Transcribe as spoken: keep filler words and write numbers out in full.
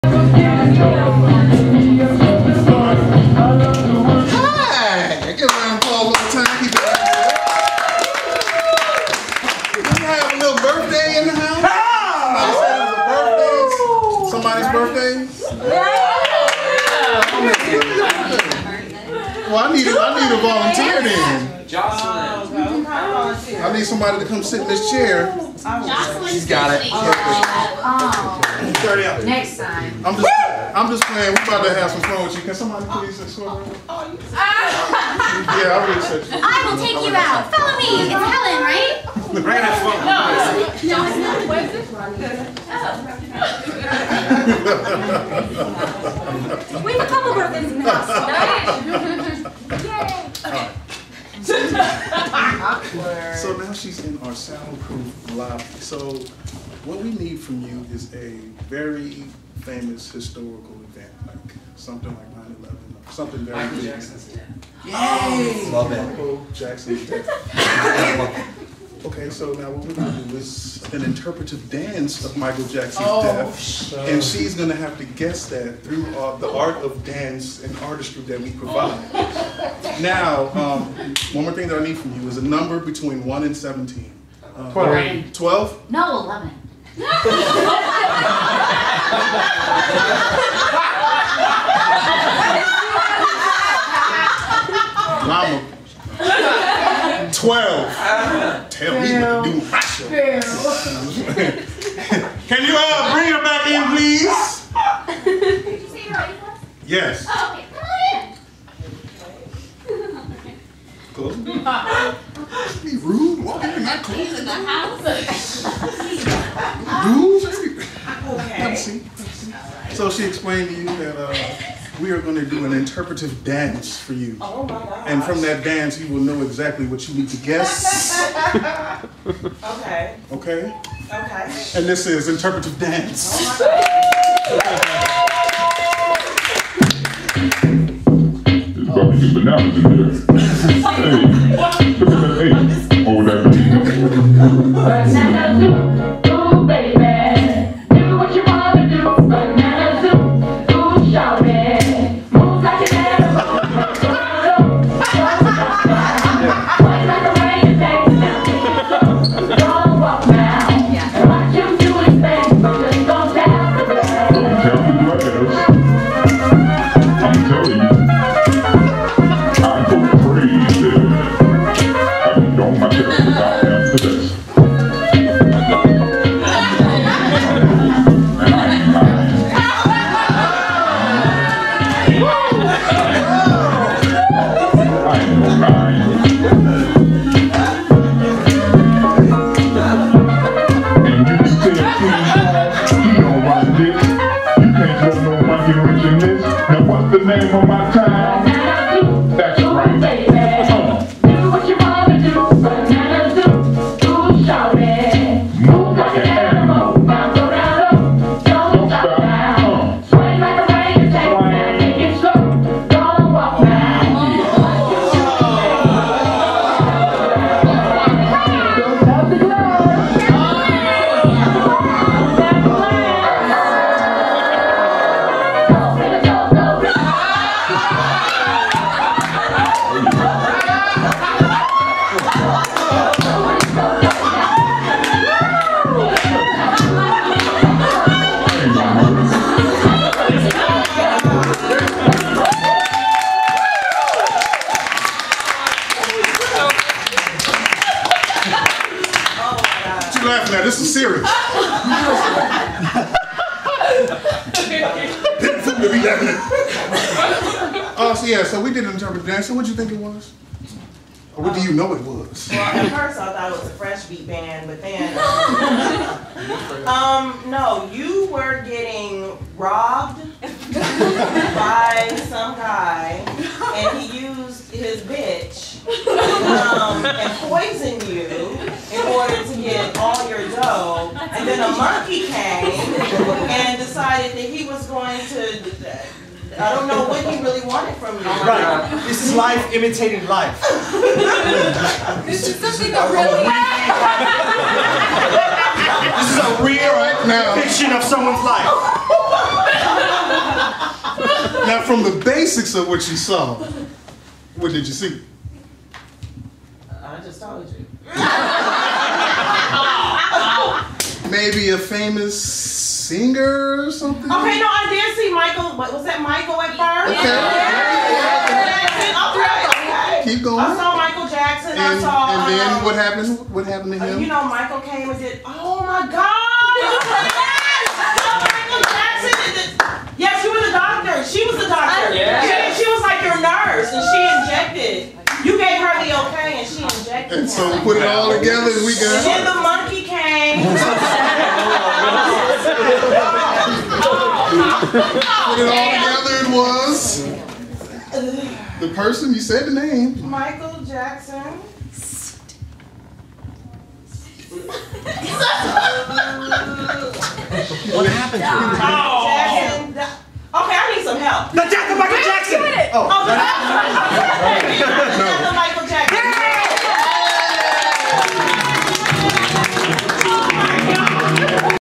Well, I need, I need a volunteer then. I need somebody to come sit in this chair. She's got it. Oh. Next time. I'm just, I'm just playing. We're about to have some fun with you. Can somebody please escort me? Yeah, I really said you. I will take you out. Follow me. It's Helen, right? We're gonna have fun. No, no, it's not. Where's this one? We have a couple birthdays in the house. Yay! Okay. So now she's in our soundproof lobby. So what we need from you is a very famous historical event, like something like nine eleven, something very Michael big. Jackson's death. Yay! Love it. Michael Jackson's death. Okay, so now what we're going to do is an interpretive dance of Michael Jackson's Oh, death. sure. And she's going to have to guess that through uh, the art of dance and artistry that we provide. Now, um, one more thing that I need from you is a number between one and seventeen. Uh, twelve. twelve? No, eleven. Mama. twelve. Tell me what to do with my show. Can you uh, bring her back in, please? Did you say you're ready for us? Yes. Oh, okay. Close. Be rude. Walk in that close. In the house. Rude. Have a seat. So she explained to you that uh, we are going to do an interpretive dance for you. Oh my God. And from that dance, you will know exactly what you need to guess. Okay. Okay? Okay. And this is interpretive dance. Oh my There's about to get bananas in here. Hey, look at that eight. Oh, that Ooh, baby, do what you want to do. Banana soup, ooh, shout it. Move like an animal. Wait like a rain day. Don't walk now. And watch you do his thing. Just don't tap the grass. Don't tap the glass. I'm telling you, I go crazy. I be on my chest about after this. And I ain't lying. I ain't no lying. And you can say a clean ball, he don't run this. You can't throw no monkey wrench in this. Now what's the name of my town? That's right. Baby, do what you want to do. Banana soup, ooh, shout it. Move like an animal. Now go down low. Don't stop now. Swing like a rain day. Take it slow. Don't walk now. Don't tap the glass. What you laughing at? This is serious. Food to be laughing at. Oh, so yeah, so we did an interpretive dance. So what do you think it was? Or what do you know it was? Well, at first I thought it was a Fresh Beat band, but then, um, no, you were getting robbed by some guy, and he used his bitch um, and poisoned you in order to get all your dough. And then a monkey came and decided that he was going to. I don't know what he really wanted from you. Right. This is life imitating life. This is something that really This is a real Right now. fiction of someone's life. now, from the basics of what you saw, what did you see? I just told you. Maybe a famous singer or something? Okay, no, I did see Michael. What was that, Michael at first? Okay. Okay, okay. Keep going. I saw Michael Jackson. I And, saw. and then um, what happened? What happened to uh, him? you know, Michael came and did. Oh my God! Michael Jackson. Did the, yeah, she was a doctor. She was a doctor. Yeah. She, she was like your nurse, and she injected. You gave her the okay, and she injected And so we him. put it all together and we And then got. the monkey came. Put it all together. It was the person, you said the name. Michael Jackson. What happened to him? Jackson. di- Okay, I need some help. The death of Michael Jackson! Oh, No,